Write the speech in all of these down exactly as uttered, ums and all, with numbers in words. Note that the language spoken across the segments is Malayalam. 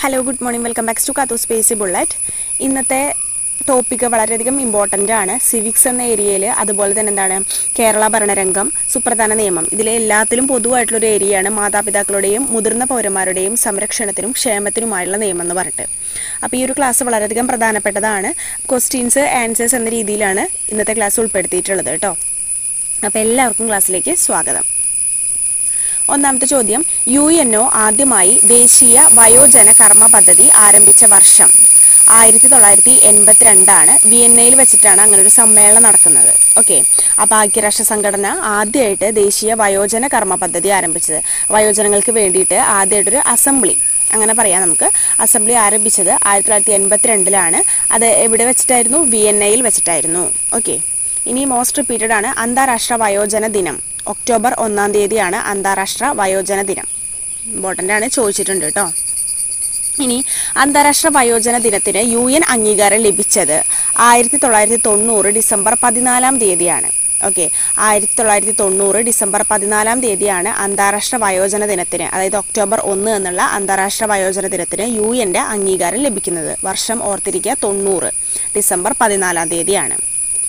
Hello good morning welcome back to കാത്തു സ്പേസി ബുള്ളറ്റ്. ഇന്നത്തെ ടോപ്പിക്ക് വളരെയധികം ഇമ്പോർട്ടൻ്റ് ആണ്. സിവിക്സ് എന്ന ഏരിയയിൽ, അതുപോലെ തന്നെ എന്താണ് കേരള ഭരണരംഗം, സുപ്രധാന നിയമം, ഇതിലെ എല്ലാത്തിലും പൊതുവായിട്ടുള്ളൊരു ഏരിയയാണ് മാതാപിതാക്കളുടെയും മുതിർന്ന പൗരന്മാരുടെയും സംരക്ഷണത്തിനും ക്ഷേമത്തിനുമായുള്ള നിയമം എന്ന് പറഞ്ഞിട്ട്. അപ്പോൾ ഈ ഒരു ക്ലാസ് വളരെയധികം പ്രധാനപ്പെട്ടതാണ്. ക്വസ്റ്റ്യൻസ് ആൻസേഴ്സ് എന്ന രീതിയിലാണ് ഇന്നത്തെ ക്ലാസ് ഉൾപ്പെടുത്തിയിട്ടുള്ളത് കേട്ടോ. അപ്പോൾ എല്ലാവർക്കും ക്ലാസ്സിലേക്ക് സ്വാഗതം. ഒന്നാമത്തെ ചോദ്യം, യു എൻ ഒ ആദ്യമായി ദേശീയ വയോജന കർമ്മ പദ്ധതി ആരംഭിച്ച വർഷം ആയിരത്തി തൊള്ളായിരത്തി എൺപത്തി രണ്ടാണ്. വിയന്നയിൽ വെച്ചിട്ടാണ് അങ്ങനെ ഒരു സമ്മേളനം നടക്കുന്നത്. ഓക്കെ, അപ്പോൾ ഐക്യരാഷ്ട്ര സംഘടന ആദ്യമായിട്ട് ദേശീയ വയോജന കർമ്മ പദ്ധതി ആരംഭിച്ചത്, വയോജനങ്ങൾക്ക് വേണ്ടിയിട്ട് ആദ്യമായിട്ടൊരു അസംബ്ലി, അങ്ങനെ പറയാം നമുക്ക്, അസംബ്ലി ആരംഭിച്ചത് ആയിരത്തി തൊള്ളായിരത്തി എൺപത്തി രണ്ടിലാണ്. അത് എവിടെ വെച്ചിട്ടായിരുന്നു? വിയന്നയിൽ വെച്ചിട്ടായിരുന്നു. ഓക്കെ, ഇനി മോസ്റ്റ് റിപ്പീറ്റഡ് ആണ് അന്താരാഷ്ട്ര വയോജന ദിനം. ഒക്ടോബർ ഒന്നാം തീയതിയാണ് അന്താരാഷ്ട്ര വയോജന ദിനം. ഇമ്പോർട്ടൻ്റ് ആണ്, ചോദിച്ചിട്ടുണ്ട് കേട്ടോ. ഇനി അന്താരാഷ്ട്ര വയോജന ദിനത്തിന് യു എൻ അംഗീകാരം ലഭിച്ചത് ആയിരത്തി തൊള്ളായിരത്തി തൊണ്ണൂറ് ഡിസംബർ പതിനാലാം തീയതിയാണ്. ഓക്കെ, ആയിരത്തി തൊള്ളായിരത്തി തൊണ്ണൂറ് ഡിസംബർ പതിനാലാം തീയതിയാണ് അന്താരാഷ്ട്ര വയോജന ദിനത്തിന്, അതായത് ഒക്ടോബർ ഒന്ന് എന്നുള്ള അന്താരാഷ്ട്ര വയോജന ദിനത്തിന് യു എൻ്റെ അംഗീകാരം ലഭിക്കുന്നത്. വർഷം ഓർത്തിരിക്കുക, തൊണ്ണൂറ് ഡിസംബർ പതിനാലാം തീയതിയാണ്.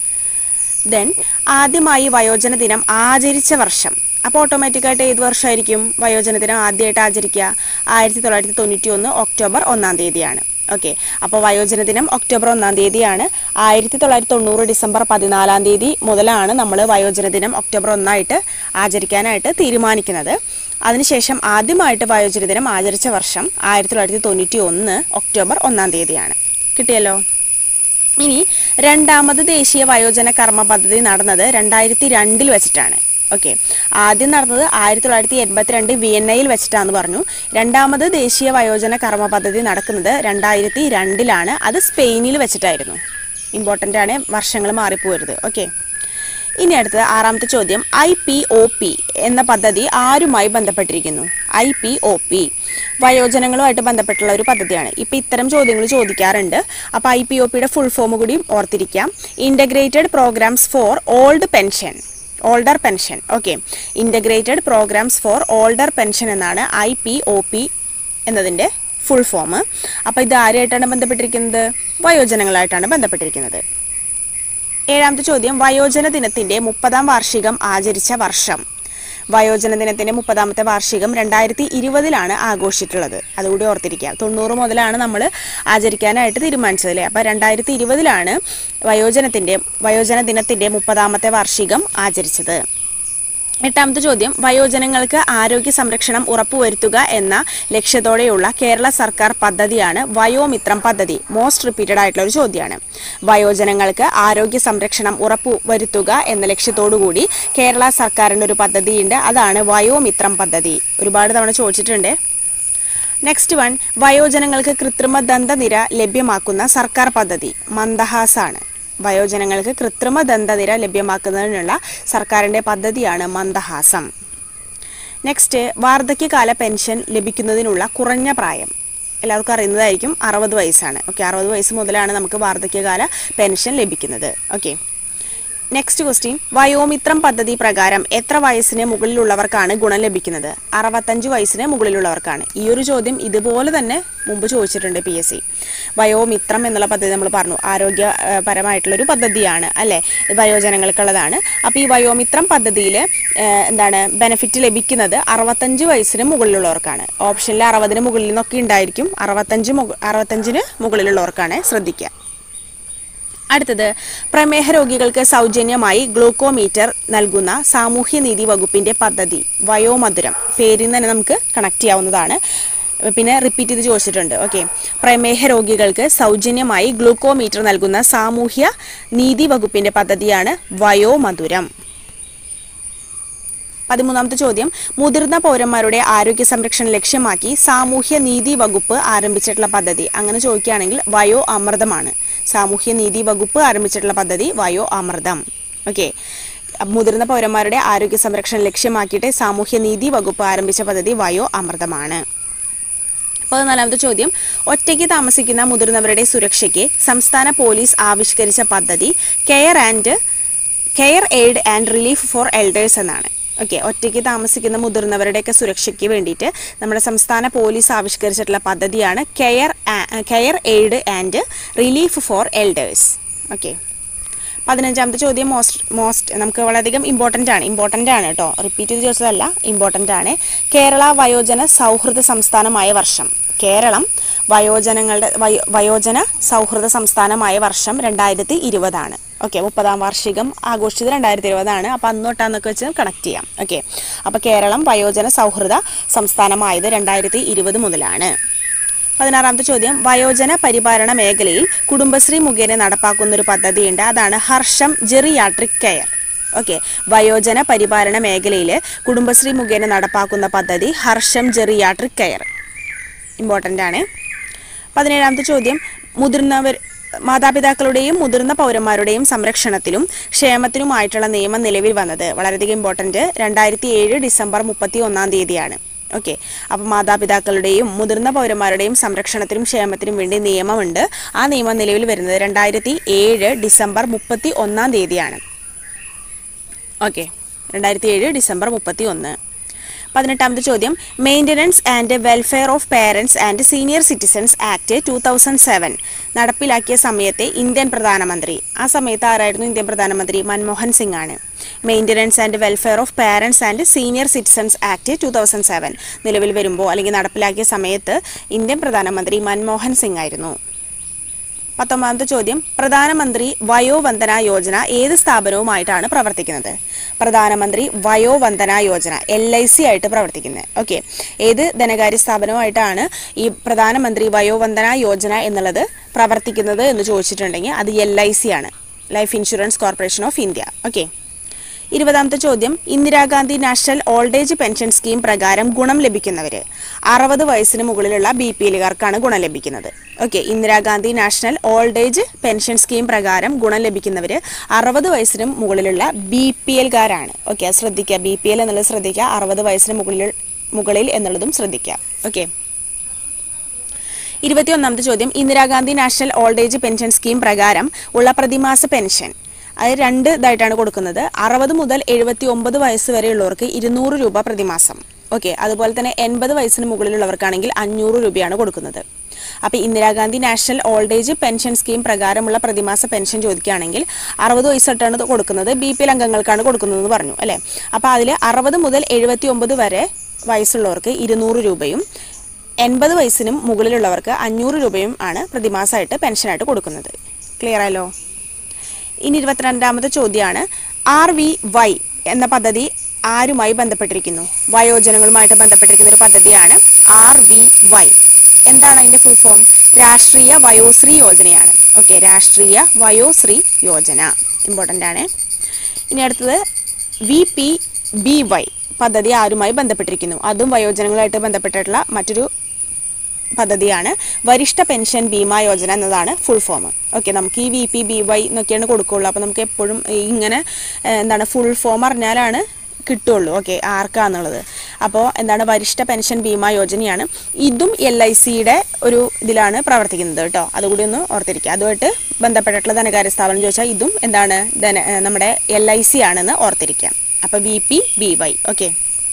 ദെൻ ആദ്യമായി വയോജന ദിനം ആചരിച്ച വർഷം, അപ്പോൾ ഓട്ടോമാറ്റിക്കായിട്ട് ഏത് വർഷമായിരിക്കും വയോജന ദിനം ആദ്യമായിട്ട് ആചരിക്കുക? ആയിരത്തി തൊള്ളായിരത്തി തൊണ്ണൂറ്റി ഒന്ന് ഒക്ടോബർ ഒന്നാം തീയതിയാണ്. ഓക്കെ, അപ്പോൾ വയോജന ദിനം ഒക്ടോബർ ഒന്നാം തീയതിയാണ്. ആയിരത്തി തൊള്ളായിരത്തി തൊണ്ണൂറ് ഡിസംബർ പതിനാലാം തീയതി മുതലാണ് നമ്മൾ വയോജന ദിനം ഒക്ടോബർ ഒന്നായിട്ട് ആചരിക്കാനായിട്ട് തീരുമാനിക്കുന്നത്. അതിനുശേഷം ആദ്യമായിട്ട് വയോജന ദിനം ആചരിച്ച വർഷം ആയിരത്തി തൊള്ളായിരത്തി തൊണ്ണൂറ്റി ഒന്ന് ഒക്ടോബർ ഒന്നാം തീയതിയാണ്. കിട്ടിയല്ലോ. ഇനി രണ്ടാമത് ദേശീയ വയോജന കർമ്മ പദ്ധതി നടന്നത് രണ്ടായിരത്തി രണ്ടിൽ വെച്ചിട്ടാണ്. ഓക്കെ, ആദ്യം നടന്നത് ആയിരത്തി തൊള്ളായിരത്തി എൺപത്തി രണ്ട് വിയന്നയിൽ വെച്ചിട്ടാന്ന് പറഞ്ഞു. രണ്ടാമത് ദേശീയ വയോജന കർമ്മ പദ്ധതി നടക്കുന്നത് രണ്ടായിരത്തി രണ്ടിലാണ്. അത് സ്പെയിനിൽ വെച്ചിട്ടായിരുന്നു. ഇമ്പോർട്ടൻ്റ് ആണ്, വർഷങ്ങൾ മാറിപ്പോരുത്. ഓക്കെ, ഇനി അടുത്തത് ആറാമത്തെ ചോദ്യം, ഐ പി ഒ പി എന്ന പദ്ധതി ആരുമായി ബന്ധപ്പെട്ടിരിക്കുന്നു? ഐ പി ഒ പി വയോജനങ്ങളുമായിട്ട് ബന്ധപ്പെട്ടുള്ള ഒരു പദ്ധതിയാണ്. ഇപ്പം ഇത്തരം ചോദ്യങ്ങൾ ചോദിക്കാറുണ്ട്. അപ്പോൾ ഐ പി ഒ പിയുടെ ഫുൾ ഫോം കൂടി ഓർത്തിരിക്കാം. Integrated programs for old pension, older pension. Okay, integrated programs for older pension എന്നാണ് ഐ പി ഒ പി എന്നതിൻ്റെ ഫുൾ ഫോം. അപ്പോൾ ഇത് ആരുമായിട്ടാണ് ബന്ധപ്പെട്ടിരിക്കുന്നത്? വയോജനങ്ങളായിട്ടാണ് ബന്ധപ്പെട്ടിരിക്കുന്നത്. ഏഴാമത്തെ ചോദ്യം, വയോജന ദിനത്തിൻ്റെ മുപ്പതാം വാർഷികം ആചരിച്ച വർഷം. വയോജന ദിനത്തിൻ്റെ മുപ്പതാമത്തെ വാർഷികം രണ്ടായിരത്തി ഇരുപതിലാണ് ആഘോഷിച്ചിട്ടുള്ളത്. അതുകൂടി ഓർത്തിരിക്കുക. തൊണ്ണൂറ് മുതലാണ് നമ്മൾ ആചരിക്കാനായിട്ട് തീരുമാനിച്ചത് അല്ലേ? അപ്പോൾ രണ്ടായിരത്തി ഇരുപതിലാണ് വയോജനത്തിൻ്റെ വയോജന ദിനത്തിൻ്റെ മുപ്പതാമത്തെ വാർഷികം ആചരിച്ചത്. എട്ടാമത്തെ ചോദ്യം, വയോജനങ്ങൾക്ക് ആരോഗ്യ സംരക്ഷണം ഉറപ്പുവരുത്തുക എന്ന ലക്ഷ്യത്തോടെയുള്ള കേരള സർക്കാർ പദ്ധതിയാണ് വയോമിത്രം പദ്ധതി. മോസ്റ്റ് റിപ്പീറ്റഡ് ആയിട്ടുള്ള ഒരു ചോദ്യമാണ്. വയോജനങ്ങൾക്ക് ആരോഗ്യ സംരക്ഷണം ഉറപ്പുവരുത്തുക എന്ന ലക്ഷ്യത്തോടു കൂടി കേരള സർക്കാരിൻ്റെ ഒരു പദ്ധതിയുണ്ട്, അതാണ് വയോമിത്രം പദ്ധതി. ഒരുപാട് തവണ ചോദിച്ചിട്ടുണ്ട്. നെക്സ്റ്റ് വൺ, വയോജനങ്ങൾക്ക് കൃത്രിമ ദന്തനിര ലഭ്യമാക്കുന്ന സർക്കാർ പദ്ധതി മന്ദഹാസാണ്. വയോജനങ്ങൾക്ക് കൃത്രിമ ദന്തനിര ലഭ്യമാക്കുന്നതിനുള്ള സർക്കാരിൻ്റെ പദ്ധതിയാണ് മന്ദഹാസം. നെക്സ്റ്റ്, വാർദ്ധക്യകാല പെൻഷൻ ലഭിക്കുന്നതിനുള്ള കുറഞ്ഞ പ്രായം എല്ലാവർക്കും അറിയുന്നതായിരിക്കും, അറുപത് വയസ്സാണ്. ഓക്കെ, അറുപത് വയസ്സ് മുതലാണ് നമുക്ക് വാർദ്ധക്യകാല പെൻഷൻ ലഭിക്കുന്നത്. ഓക്കെ, നെക്സ്റ്റ് ക്വസ്റ്റ്യൻ, വയോമിത്രം പദ്ധതി പ്രകാരം എത്ര വയസ്സിന് മുകളിലുള്ളവർക്കാണ് ഗുണം ലഭിക്കുന്നത്? അറുപത്തഞ്ച് വയസ്സിന് മുകളിലുള്ളവർക്കാണ്. ഈ ഒരു ചോദ്യം ഇതുപോലെ തന്നെ മുമ്പ് ചോദിച്ചിട്ടുണ്ട് പി എസ് സി. വയോമിത്രം എന്നുള്ള പദ്ധതി നമ്മൾ പറഞ്ഞു, ആരോഗ്യപരമായിട്ടുള്ളൊരു പദ്ധതിയാണ് അല്ലേ, വയോജനങ്ങൾക്കുള്ളതാണ്. അപ്പോൾ ഈ വയോമിത്രം പദ്ധതിയിൽ എന്താണ് ബെനിഫിറ്റ് ലഭിക്കുന്നത് അറുപത്തഞ്ച് വയസ്സിന് മുകളിലുള്ളവർക്കാണ്. ഓപ്ഷനിൽ അറുപതിന് മുകളിൽ നിന്നൊക്കെ ഉണ്ടായിരിക്കും, അറുപത്തഞ്ച് അറുപത്തഞ്ചിന് മുകളിലുള്ളവർക്കാണ്, ശ്രദ്ധിക്കുക. അടുത്തത്, പ്രമേഹ രോഗികൾക്ക് സൗജന്യമായി ഗ്ലൂക്കോമീറ്റർ നൽകുന്ന സാമൂഹ്യനീതി വകുപ്പിന്റെ പദ്ധതി വയോമധുരം. പേരിൽ തന്നെ നമുക്ക് കണക്ട് ചെയ്യാവുന്നതാണ്. പിന്നെ റിപ്പീറ്റ് ചെയ്ത് ചോദിച്ചിട്ടുണ്ട്. ഓക്കെ, പ്രമേഹ രോഗികൾക്ക് സൗജന്യമായി ഗ്ലൂക്കോമീറ്റർ നൽകുന്ന സാമൂഹ്യ നീതി വകുപ്പിന്റെ പദ്ധതിയാണ് വയോമധുരം. പതിമൂന്നാമത്തെ ചോദ്യം, മുതിർന്ന പൗരന്മാരുടെ ആരോഗ്യ സംരക്ഷണം ലക്ഷ്യമാക്കി സാമൂഹ്യ നീതി വകുപ്പ് ആരംഭിച്ചിട്ടുള്ള പദ്ധതി. അങ്ങനെ ചോദിക്കുകയാണെങ്കിൽ വയോ അമൃതമാണ്. സാമൂഹ്യ നീതി വകുപ്പ് ആരംഭിച്ചിട്ടുള്ള പദ്ധതി വയോ അമൃതം. ഓക്കെ, മുതിർന്ന പൗരന്മാരുടെ ആരോഗ്യ സംരക്ഷണം ലക്ഷ്യമാക്കിയിട്ട് സാമൂഹ്യ നീതി വകുപ്പ് ആരംഭിച്ച പദ്ധതി വയോ അമൃതമാണ്. പതിനാലാമത്തെ ചോദ്യം, ഒറ്റയ്ക്ക് താമസിക്കുന്ന മുതിർന്നവരുടെ സുരക്ഷയ്ക്ക് സംസ്ഥാന പോലീസ് ആവിഷ്കരിച്ച പദ്ധതി care and care aid and relief for elders എന്നാണ്. ഓക്കെ, ഒറ്റയ്ക്ക് താമസിക്കുന്ന മുതിർന്നവരുടെയൊക്കെ സുരക്ഷയ്ക്ക് വേണ്ടിയിട്ട് നമ്മുടെ സംസ്ഥാന പോലീസ് ആവിഷ്കരിച്ചിട്ടുള്ള പദ്ധതിയാണ് care care aid and relief for elders. Okay, പതിനഞ്ചാമത്തെ ചോദ്യം മോസ്റ്റ് മോസ്റ്റ് നമുക്ക് വളരെയധികം ഇമ്പോർട്ടൻ്റ് ആണ് ഇമ്പോർട്ടൻ്റ് ആണ് കേട്ടോ, റിപ്പീറ്റ് ചെയ്ത് ചോദിച്ചതല്ല, ഇമ്പോർട്ടൻ്റ് ആണ്. കേരള വയോജന സൗഹൃദ സംസ്ഥാനമായ വർഷം. കേരളം വയോജനങ്ങളുടെ വയോ വയോജന സൗഹൃദ സംസ്ഥാനമായ വർഷം രണ്ടായിരത്തി ഇരുപതാണ്. ഓക്കെ, മുപ്പതാം വാർഷികം ആഘോഷിച്ചത് രണ്ടായിരത്തി ഇരുപതാണ്. അപ്പോൾ അന്ന് തൊട്ടാന്നൊക്കെ വെച്ച് കണക്ട് ചെയ്യാം. ഓക്കെ, അപ്പോൾ കേരളം വയോജന സൗഹൃദ സംസ്ഥാനമായത് രണ്ടായിരത്തി ഇരുപത് മുതലാണ്. പതിനാറാമത്തെ ചോദ്യം, വയോജന പരിപാലന മേഖലയിൽ കുടുംബശ്രീ മുഖേന നടപ്പാക്കുന്ന ഒരു പദ്ധതിയുണ്ട്, അതാണ് ഹർഷം ജെറിയാട്രിക് കെയർ. ഓക്കെ, വയോജന പരിപാലന മേഖലയിൽ കുടുംബശ്രീ മുഖേന നടപ്പാക്കുന്ന പദ്ധതി ഹർഷം ജെറിയാട്രിക് കെയർ. ഇമ്പോർട്ടൻ്റ് ആണ്. പതിനേഴാമത്തെ ചോദ്യം, മുതിർന്നവർ മാതാപിതാക്കളുടെയും മുതിർന്ന പൗരന്മാരുടെയും സംരക്ഷണത്തിലും ക്ഷേമത്തിനുമായിട്ടുള്ള നിയമം നിലവിൽ വന്നത് വളരെയധികം ഇമ്പോർട്ടൻ്റ് രണ്ടായിരത്തി ഏഴ് ഡിസംബർ മുപ്പത്തി ഒന്നാം തീയതിയാണ്. ഓക്കെ, അപ്പോൾ മാതാപിതാക്കളുടെയും മുതിർന്ന പൗരന്മാരുടെയും സംരക്ഷണത്തിനും ക്ഷേമത്തിനും വേണ്ടി നിയമമുണ്ട്. ആ നിയമം നിലവിൽ വരുന്നത് രണ്ടായിരത്തി ഏഴ് ഡിസംബർ മുപ്പത്തി ഒന്നാം തീയതിയാണ്. ഓക്കെ, രണ്ടായിരത്തി ഏഴ് ഡിസംബർ മുപ്പത്തി ഒന്ന്. പതിനെട്ടാമത്തെ ചോദ്യം, maintenance and welfare of parents and senior citizens act two thousand seven നടപ്പിലാക്കിയ സമയത്തെ ഇന്ത്യൻ പ്രധാനമന്ത്രി. ആ സമയത്ത് ആരായിരുന്നു ഇന്ത്യൻ പ്രധാനമന്ത്രി? മൻമോഹൻ സിംഗ് ആണ്. Maintenance and welfare of parents and senior citizens act two thousand seven നിലവിൽ വരുമ്പോൾ അല്ലെങ്കിൽ നടപ്പിലാക്കിയ സമയത്ത് ഇന്ത്യൻ പ്രധാനമന്ത്രി മൻമോഹൻ സിംഗ് ആയിരുന്നു. പത്തൊമ്പതാമത്തെ ചോദ്യം, പ്രധാനമന്ത്രി വയോവന്ദന യോജന ഏത് സ്ഥാപനവുമായിട്ടാണ് പ്രവർത്തിക്കുന്നത്? Pradhanmantri Vayovandana Yojana L I C ആയിട്ട് പ്രവർത്തിക്കുന്നത്. ഓക്കെ, ഏത് ധനകാര്യ സ്ഥാപനവുമായിട്ടാണ് ഈ പ്രധാനമന്ത്രി വയോവന്ദന യോജന എന്നുള്ളത് പ്രവർത്തിക്കുന്നത് എന്ന് ചോദിച്ചിട്ടുണ്ടെങ്കിൽ അത് എൽ ഐ സി ആണ്, life insurance corporation of India. Okay, ഇരുപതാമത്തെ ചോദ്യം, Indira Gandhi national old age pension scheme പ്രകാരം ഗുണം ലഭിക്കുന്നവർ അറുപത് വയസ്സിന് മുകളിലുള്ള ബി പി എല്ലുകാർക്കാണ് ഗുണം ലഭിക്കുന്നത്. Okay, Indira Gandhi national old age pension scheme പ്രകാരം ഗുണം ലഭിക്കുന്നവർ അറുപത് വയസ്സിന് മുകളിലുള്ള ബി പി എൽകാരാണ്. ഓക്കെ, അത് ശ്രദ്ധിക്കുക, ബി പി എൽ എന്നുള്ളത് ശ്രദ്ധിക്കുക, അറുപത് വയസ്സിന് മുകളിൽ മുകളിൽ എന്നുള്ളതും ശ്രദ്ധിക്കുക. ഓക്കെ, ഇരുപത്തി ഒന്നാമത്തെ ചോദ്യം, Indira Gandhi national old age pension scheme പ്രകാരം ഉള്ള പ്രതിമാസ പെൻഷൻ അത് രണ്ട് ഇതായിട്ടാണ് കൊടുക്കുന്നത്. അറുപത് മുതൽ എഴുപത്തി ഒമ്പത് വയസ്സ് വരെയുള്ളവർക്ക് ഇരുന്നൂറ് രൂപ പ്രതിമാസം. ഓക്കെ, അതുപോലെ തന്നെ എൺപത് വയസ്സിന് മുകളിലുള്ളവർക്കാണെങ്കിൽ അഞ്ഞൂറ് രൂപയാണ് കൊടുക്കുന്നത്. അപ്പോൾ Indira Gandhi national old age pension scheme പ്രകാരമുള്ള പ്രതിമാസ പെൻഷൻ ചോദിക്കുകയാണെങ്കിൽ അറുപത് വയസ്സ് തൊട്ടാണ് കൊടുക്കുന്നത്, ബി പി എൽ അംഗങ്ങൾക്കാണ് കൊടുക്കുന്നതെന്ന് പറഞ്ഞു അല്ലേ. അപ്പോൾ അതിൽ അറുപത് മുതൽ എഴുപത്തി ഒമ്പത് വരെ വയസ്സുള്ളവർക്ക് ഇരുന്നൂറ് രൂപയും എൺപത് വയസ്സിനും മുകളിലുള്ളവർക്ക് അഞ്ഞൂറ് രൂപയും ആണ് പ്രതിമാസമായിട്ട് പെൻഷനായിട്ട് കൊടുക്കുന്നത്. ക്ലിയർ ആയല്ലോ? ഇനി ഇരുപത്തിരണ്ടാമത്തെ ചോദ്യമാണ്, ആർ വി വൈ എന്ന പദ്ധതി ആരുമായി ബന്ധപ്പെട്ടിരിക്കുന്നു? വയോജനങ്ങളുമായിട്ട് ബന്ധപ്പെട്ടിരിക്കുന്ന ഒരു പദ്ധതിയാണ് ആർ വി വൈ. എന്താണ് അതിൻ്റെ ഫുൾ ഫോം? രാഷ്ട്രീയ വയോശ്രീ യോജനയാണ്. ഓക്കെ, രാഷ്ട്രീയ വയോശ്രീ യോജന ഇമ്പോർട്ടൻ്റ് ആണ്. ഇനി അടുത്തത് വി പി ബി വൈ പദ്ധതി ആരുമായി ബന്ധപ്പെട്ടിരിക്കുന്നു? അതും വയോജനങ്ങളുമായിട്ട് ബന്ധപ്പെട്ടിട്ടുള്ള മറ്റൊരു പദ്ധതിയാണ് വരിഷ്ഠ പെൻഷൻ ബീമാ യോജന എന്നതാണ് ഫുൾ ഫോം. ഓക്കെ, നമുക്ക് ഈ വി പി ബി വൈ എന്നൊക്കെയാണ് കൊടുക്കുകയുള്ളൂ. അപ്പോൾ നമുക്ക് എപ്പോഴും ഇങ്ങനെ എന്താണ് ഫുൾ ഫോം അറിഞ്ഞാലാണ് കിട്ടുള്ളൂ. ഓക്കെ, ആർക്കാന്നുള്ളത്. അപ്പോൾ എന്താണ് വരിഷ്ഠ പെൻഷൻ ബീമാ യോജനയാണ്. ഇതും എൽ ഐ സിയുടെ ഒരു ഇതിലാണ് പ്രവർത്തിക്കുന്നത് കേട്ടോ, അതുകൂടി ഒന്ന് ഓർത്തിരിക്കുക. അതുമായിട്ട് ബന്ധപ്പെട്ടിട്ടുള്ള ധനകാര്യ സ്ഥാപനം ചോദിച്ചാൽ ഇതും എന്താണ് ധന നമ്മുടെ എൽ ഐ സി ആണെന്ന് ഓർത്തിരിക്കാം. അപ്പോൾ V P B Y. Okay,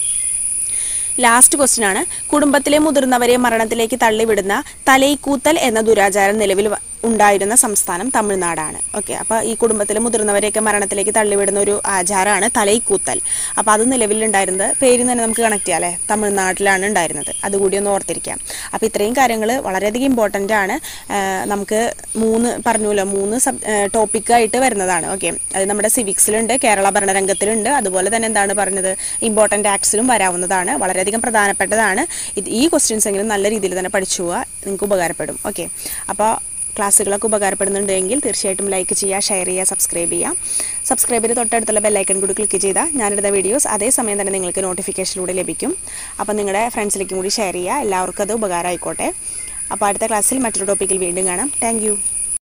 last question ആണ്, കുടുംബത്തിലെ മുതിർന്നവരെ മരണത്തിലേക്ക് തള്ളിവിടുന്ന തലൈക്കൂത്തൽ എന്ന ദുരാചാരം നിലവിൽ ഉണ്ടായിരുന്ന സംസ്ഥാനം തമിഴ്നാടാണ്. ഓക്കെ, അപ്പോൾ ഈ കുടുംബത്തിലെ മുതിർന്നവരെയൊക്കെ മരണത്തിലേക്ക് തള്ളിവിടുന്ന ഒരു ആചാരമാണ് തലൈക്കൂത്തൽ. അപ്പോൾ അത് നിലവിലുണ്ടായിരുന്നത് പേരിൽ തന്നെ നമുക്ക് കണക്ട് ചെയ്യാം അല്ലേ, തമിഴ്നാട്ടിലാണ് ഉണ്ടായിരുന്നത്. അതുകൂടി ഒന്ന് ഓർത്തിരിക്കാം. അപ്പോൾ ഇത്രയും കാര്യങ്ങൾ വളരെയധികം ഇമ്പോർട്ടൻ്റ് ആണ്. നമുക്ക് മൂന്ന് പറഞ്ഞല്ലോ മൂന്ന് സബ് ടോപ്പിക്കായിട്ട് വരുന്നതാണ്. ഓക്കെ, അത് നമ്മുടെ സിവിക്സിലുണ്ട്, കേരള ഭരണരംഗത്തിലുണ്ട്, അതുപോലെ തന്നെ എന്താണ് പറഞ്ഞത് ഇമ്പോർട്ടൻ്റ് ആക്ട്സിലും വരാവുന്നതാണ്. വളരെയധികം പ്രധാനപ്പെട്ടതാണ്. ഇത് ഈ ക്വസ്റ്റ്യൻസ് എങ്കിലും നല്ല രീതിയിൽ തന്നെ പഠിച്ചു പോവുക, നിങ്ങൾക്ക് ഉപകാരപ്പെടും. ഓക്കെ, അപ്പോൾ ക്ലാസ്സുകളൊക്കെ ഉപകാരപ്പെടുന്നുണ്ടെങ്കിൽ തീർച്ചയായിട്ടും ലൈക്ക് ചെയ്യുക, ഷെയർ ചെയ്യുക, സബ്സ്ക്രൈബ് ചെയ്യുക. സബ്സ്ക്രൈബ് ചെയ്ത് തൊട്ടടുത്തുള്ള ബെല്ലൈക്കൺ കൂടി ക്ലിക്ക് ചെയ്താൽ ഞാനെടുത്ത വീഡിയോസ് അതേസമയം തന്നെ നിങ്ങൾക്ക് നോട്ടിഫിക്കേഷനിലൂടെ ലഭിക്കും. അപ്പോൾ നിങ്ങളുടെ ഫ്രണ്ട്സിലേക്കും കൂടി ഷെയർ ചെയ്യുക, എല്ലാവർക്കും അത് ഉപകാരമായിക്കോട്ടെ. അപ്പോൾ അടുത്ത ക്ലാസ്സിൽ മറ്റൊരു ടോപ്പിക്കിൽ വീണ്ടും കാണാം. താങ്ക്